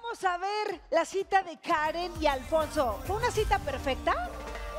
Vamos a ver la cita de Karen y Alfonso. ¿Fue una cita perfecta?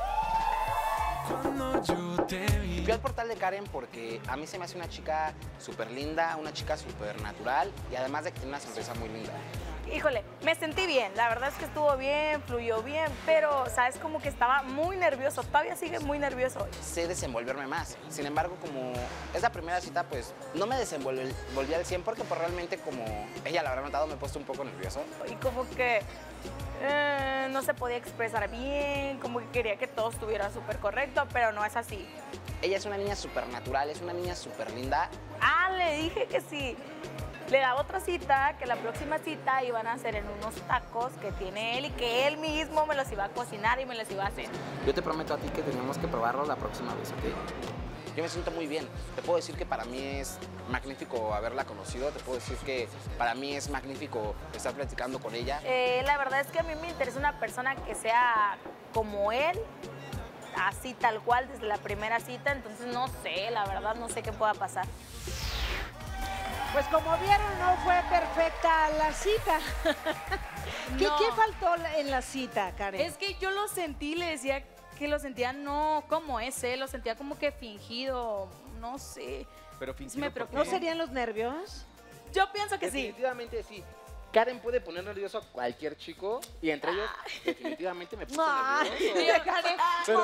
Fui al portal de Karen porque a mí se me hace una chica súper linda, una chica súper natural y además de que tiene una sonrisa muy linda. Híjole, me sentí bien, la verdad es que estuvo bien, fluyó bien, pero sabes como que estaba muy nervioso, todavía sigue muy nervioso. Sé desenvolverme más, sin embargo como es la primera cita pues no me desenvolví al 100 porque pues, realmente como ella lo habrá notado me he puesto un poco nervioso. Y como que no se podía expresar bien, como que quería que todo estuviera súper correcto, pero no es así. Ella es una niña súper natural, es una niña súper linda. Ah, le dije que sí. Le daba otra cita, que la próxima cita iban a hacer en unos tacos que tiene él y que él mismo me los iba a cocinar y me los iba a hacer. Yo te prometo a ti que tenemos que probarlo la próxima vez, ¿ok? Yo me siento muy bien. Te puedo decir que para mí es magnífico haberla conocido. Te puedo decir que para mí es magnífico estar platicando con ella. La verdad es que a mí me interesa una persona que sea como él, así tal cual desde la primera cita. Entonces no sé, la verdad no sé qué pueda pasar. Pues como vieron, no fue perfecta la cita. ¿Qué faltó en la cita, Karen? Es que yo lo sentí, le decía que lo sentía no como es él, lo sentía como que fingido, no sé. Pero fingido, me preocupa. ¿No serían los nervios? Yo pienso que sí. Definitivamente sí. Karen puede poner nervioso a cualquier chico y entre ellos definitivamente me puse nervioso. Pero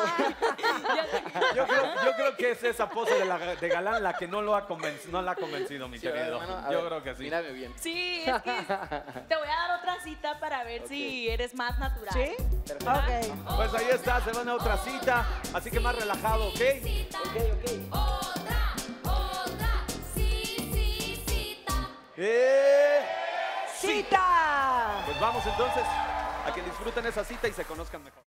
yo creo que es esa pose de galán la que no la ha convencido, mi Sí, querido. hermano, Yo ver, creo que sí. Mírame bien. Sí, es que te voy a dar otra cita para ver si eres más natural. ¿Sí? Perfecto. Ok. Pues ahí está, se van a otra cita, así que más relajado, ¿ok? ¡Cita! Pues vamos entonces a que disfruten esa cita y se conozcan mejor.